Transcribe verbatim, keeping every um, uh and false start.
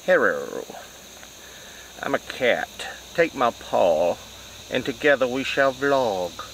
Hello. I'm a cat. Take my paw, and together we shall vlog.